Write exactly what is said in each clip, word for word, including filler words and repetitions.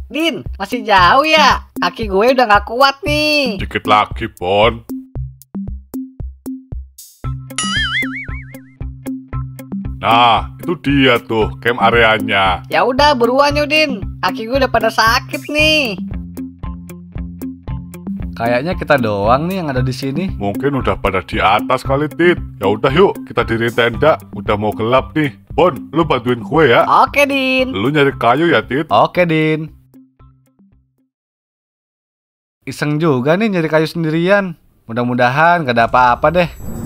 Din, masih jauh ya? Kaki gue udah gak kuat nih. Dikit lagi, Bon. Nah, itu dia tuh camp areanya. Ya udah buruan yuk, Din. Kaki gue udah pada sakit nih. Kayaknya kita doang nih yang ada di sini. Mungkin udah pada di atas kali, Tit. Ya udah yuk, kita diri tenda. Udah mau gelap nih. Bon, lu bantuin gue ya. Oke, Din. Lu nyari kayu ya, Tit. Oke, Din. Iseng juga nih nyari kayu sendirian. Mudah-mudahan gak ada apa-apa deh.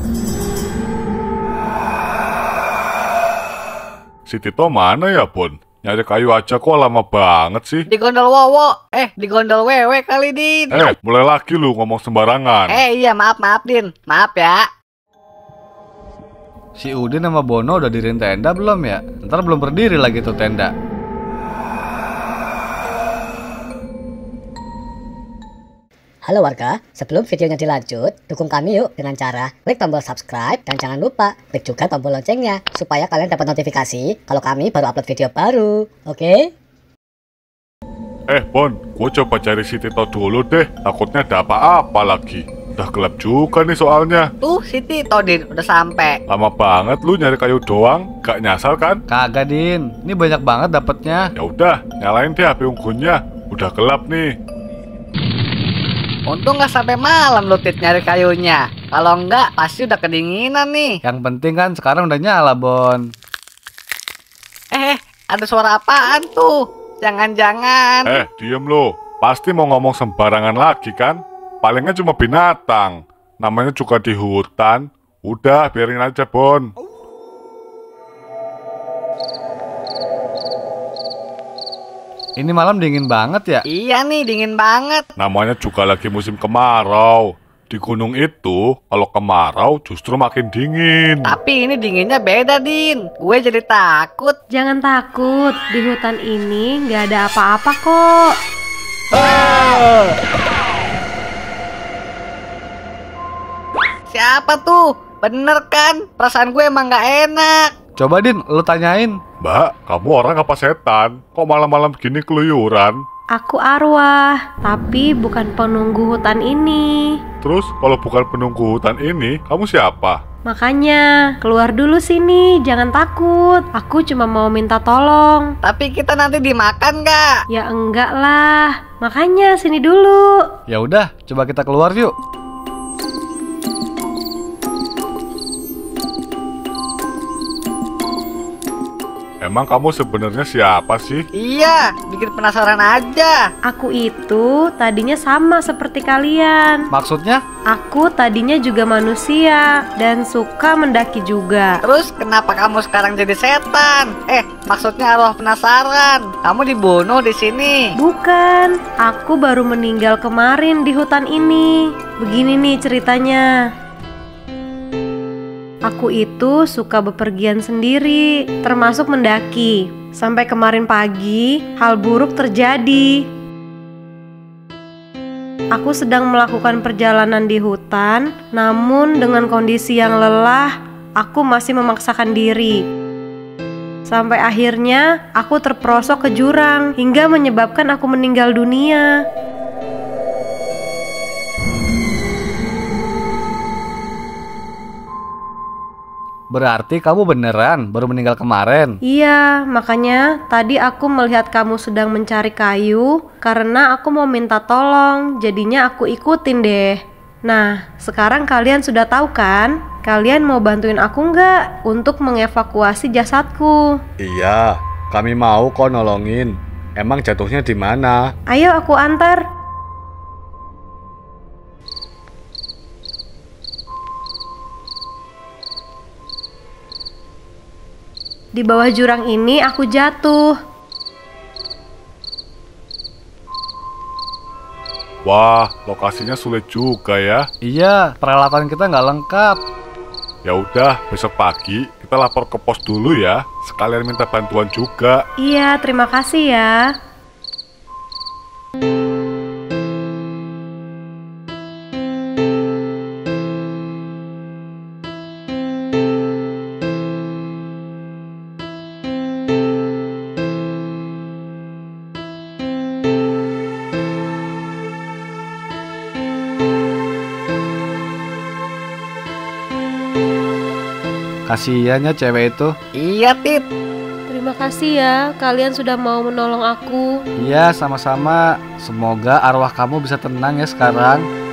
Si Tito mana ya, Bon? Nyari kayu aja kok lama banget sih. Di gondol Wowo. Eh, di gondol Wewe kali, Din. Eh, mulai lagi lu ngomong sembarangan. Eh, iya maaf-maaf, Din. Maaf ya. Si Udin sama Bono udah diriin tenda belum ya? Ntar belum berdiri lagi tuh tenda. Halo warga, sebelum videonya dilanjut, dukung kami yuk dengan cara klik tombol subscribe dan jangan lupa klik juga tombol loncengnya supaya kalian dapat notifikasi kalau kami baru upload video baru, oke? Eh, Bon, gue coba cari si Tito dulu deh. Takutnya ada apa-apa lagi. Udah gelap juga nih soalnya. Tuh, si Tito, Din. Udah sampai. Lama banget lu nyari kayu doang, gak nyasar kan? Kagak, Din. Ini banyak banget dapetnya. Ya udah, nyalain deh H P unggunnya. Udah gelap nih. Untung gak sampai malam lu, Tit, nyari kayunya. Kalau enggak, pasti udah kedinginan nih. Yang penting kan sekarang udah nyala, Bon. Eh, ada suara apaan tuh? Jangan-jangan. Eh, diem lo. Pasti mau ngomong sembarangan lagi kan? Palingnya cuma binatang. Namanya juga di hutan. Udah, biarin aja, Bon. Ini malam dingin banget ya? Iya nih, dingin banget. Namanya juga lagi musim kemarau. Di gunung itu, kalau kemarau justru makin dingin. Tapi ini dinginnya beda, Din. Gue jadi takut. Jangan takut, di hutan ini nggak ada apa-apa kok. Siapa tuh? Bener kan? Perasaan gue emang gak enak. Coba, Din, lu tanyain. Mbak, kamu orang apa setan? Kok malam-malam gini keluyuran? Aku arwah, tapi bukan penunggu hutan ini. Terus, kalau bukan penunggu hutan ini, kamu siapa? Makanya, keluar dulu sini, jangan takut. Aku cuma mau minta tolong. Tapi kita nanti dimakan gak? Ya enggak lah, makanya sini dulu. Ya udah, coba kita keluar yuk. Emang kamu sebenarnya siapa sih? Iya, bikin penasaran aja. Aku itu tadinya sama seperti kalian. Maksudnya? Aku tadinya juga manusia dan suka mendaki juga. Terus kenapa kamu sekarang jadi setan? Eh, maksudnya arwah penasaran. Kamu dibunuh di sini. Bukan, aku baru meninggal kemarin di hutan ini. Begini nih ceritanya. Aku itu suka bepergian sendiri, termasuk mendaki. Sampai kemarin pagi, hal buruk terjadi. Aku sedang melakukan perjalanan di hutan, namun dengan kondisi yang lelah, aku masih memaksakan diri. Sampai akhirnya, aku terperosok ke jurang, hingga menyebabkan aku meninggal dunia. Berarti kamu beneran baru meninggal kemarin? Iya, makanya tadi aku melihat kamu sedang mencari kayu karena aku mau minta tolong, jadinya aku ikutin deh. Nah, sekarang kalian sudah tahu kan? Kalian mau bantuin aku nggak untuk mengevakuasi jasadku? Iya, kami mau kok nolongin. Emang jatuhnya di mana? Ayo aku antar. Di bawah jurang ini aku jatuh. Wah, lokasinya sulit juga ya. Iya, peralatan kita nggak lengkap. Ya udah, besok pagi kita lapor ke pos dulu ya. Sekalian minta bantuan juga. Iya, terima kasih ya. Kasian ya cewek itu. Iya, Tit. Terima kasih ya, kalian sudah mau menolong aku. Iya, sama-sama. Semoga arwah kamu bisa tenang ya sekarang.